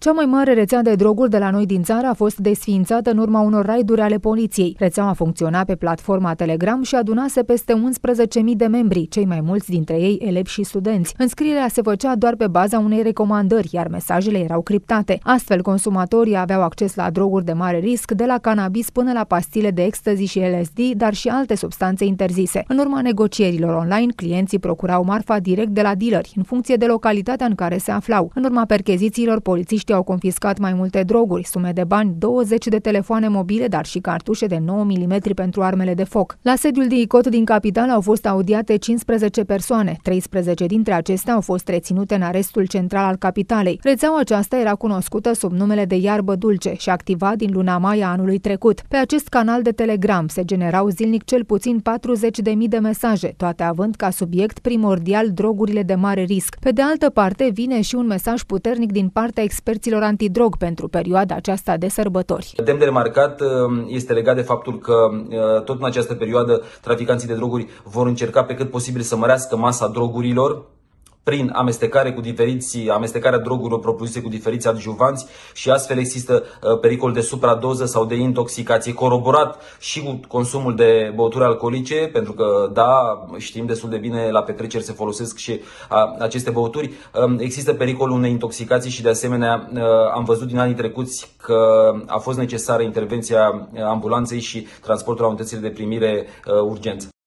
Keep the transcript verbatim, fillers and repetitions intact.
Cea mai mare rețea de droguri de la noi din țară a fost desființată în urma unor raiduri ale poliției. Rețeaua funcționa pe platforma Telegram și adunase peste unsprezece mii de membri, cei mai mulți dintre ei elevi și studenți. Înscrierea se făcea doar pe baza unei recomandări, iar mesajele erau criptate. Astfel, consumatorii aveau acces la droguri de mare risc, de la cannabis până la pastile de ecstasy și L S D, dar și alte substanțe interzise. În urma negocierilor online, clienții procurau marfa direct de la dealeri, în funcție de localitatea în care se aflau. În urma perchezițiilor, polițiștii au confiscat mai multe droguri, sume de bani, douăzeci de telefoane mobile, dar și cartușe de nouă milimetri pentru armele de foc. La sediul D I C O T din capitală au fost audiate cincisprezece persoane, treisprezece dintre acestea au fost reținute în arestul central al capitalei. Rețeaua aceasta era cunoscută sub numele de Iarbă Dulce și activa din luna mai a anului trecut. Pe acest canal de Telegram se generau zilnic cel puțin patruzeci de mii de mesaje, toate având ca subiect primordial drogurile de mare risc. Pe de altă parte, vine și un mesaj puternic din partea experților antidrog pentru perioada aceasta de sărbători. Demn de remarcat este legat de faptul că tot în această perioadă traficanții de droguri vor încerca pe cât posibil să mărească masa drogurilor prin amestecare cu diferiți, amestecarea drogurilor propuse cu diferiți adjuvanți și astfel există uh, pericol de supradoză sau de intoxicație, coroborat și cu consumul de băuturi alcoolice, pentru că, da, știm destul de bine, la petreceri se folosesc și a, aceste băuturi. Uh, există pericolul unei intoxicații și, de asemenea, uh, am văzut din anii trecuți că a fost necesară intervenția ambulanței și transportul la unitățile de primire uh, urgență.